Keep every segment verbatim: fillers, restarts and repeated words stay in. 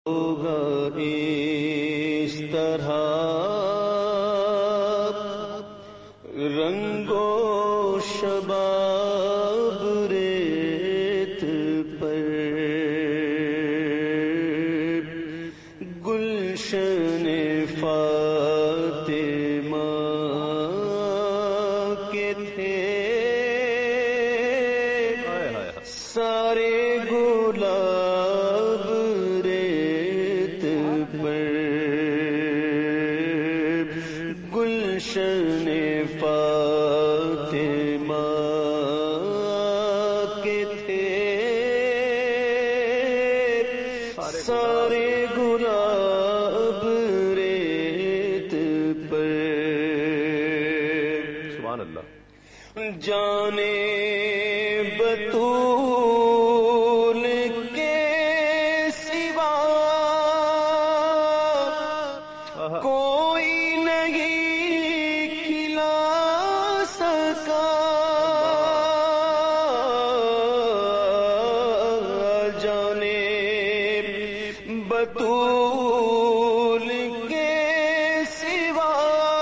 ہوگا اس طرح رنگو شباب ریت پر گلشن فاطمہ کے تھے سارے گلاب ریت پر گلشن فاطمہ کے تھے سارے گلاب ریت پر سبحان اللہ. جانے بطول کے سوا کوئی نہیں کھلا سکا. جانے بطول کے سوا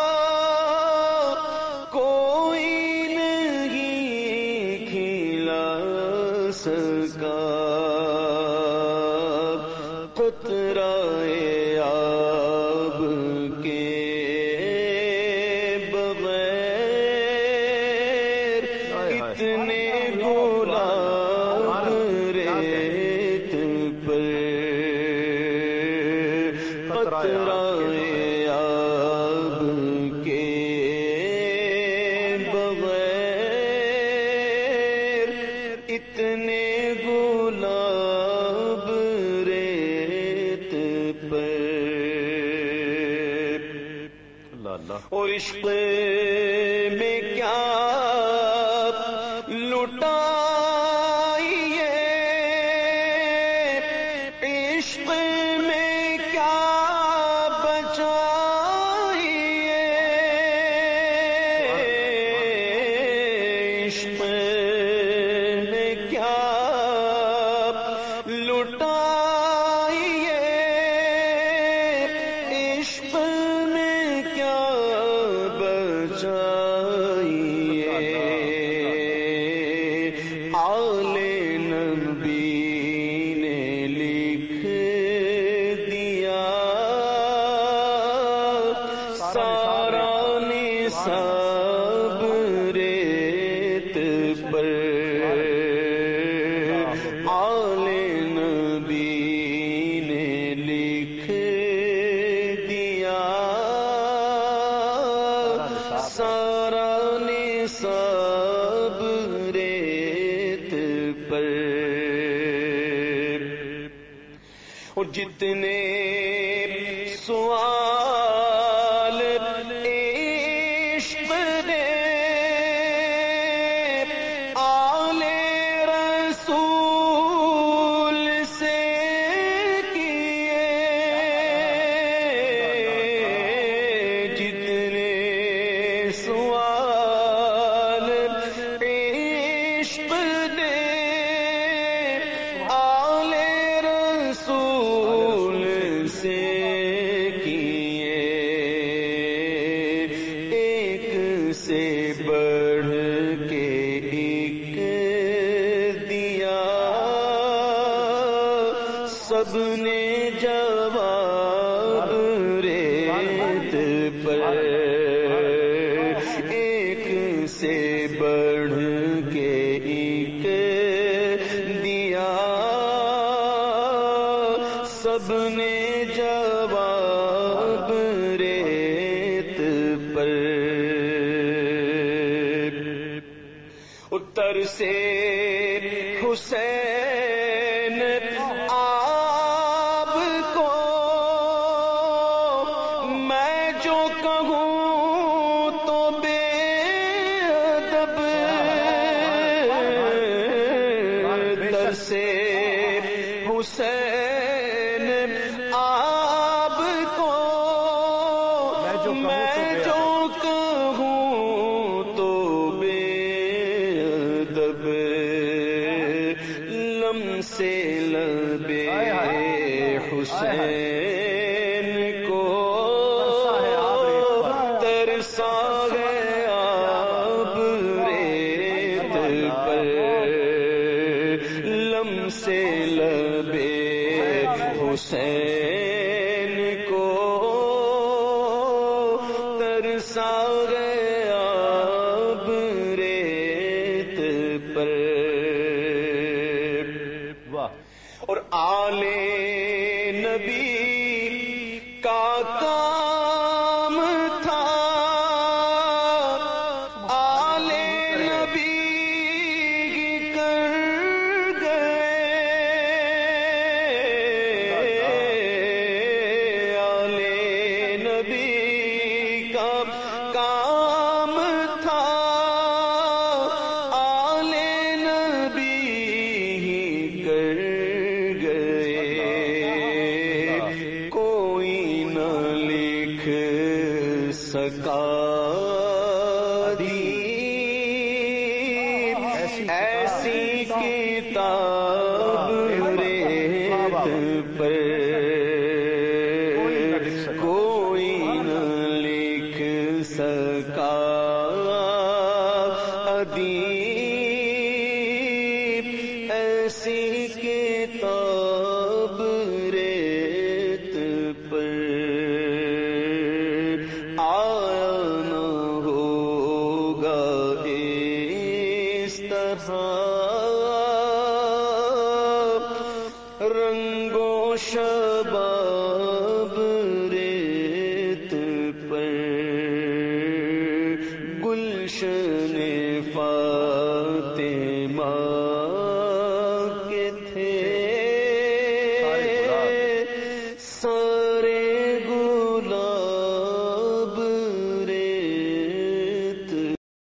کوئی نہیں کھلا سکا. قطرۂ آب کے بغیر اتنے گلاب ریت پر قطرۂ آب کے بغیر اتنے گلاب ریت پر. اللہ اللہ. اور عشق میں کیا لٹائیے، عشق میں کیا بچائیے، عشق میں کیا لٹائیے، عشق میں کیا بچائیے. آل نبی نے لکھ دیا سارا نصاب ریت پر. آل نبی نے لکھ دیا سارا نصاب ریت پر. اور جتنے سوال عشق نے آل رسول سے کیے، جتنے سوال عشق نے آل رسول سے کیے، ایک سے بڑھ کے ایک دیا سب نے جواب ریت پر. ایک سے بڑھ کے ایک دیا سب نے جواب ریت پر. اتر سے حسین آپ کو میں جو کہوں تو بے ادب، اتر سے حسین آپ کو میں جو کہوں تو بے ادب. لم سے لبے حسین کو ترسا ہے آب ریت پر لمسے لبے حسین کو ترسا ہے آب ریت پر اور آل نبی کا کام تھا آل نبی کر گئے آل نبی کا کام تھا آل نبی کر سکا دین ایسی کتاب ریت پر کوئی نہ لکھ سکا دین ایسی کتاب ریت پر رنگو شباب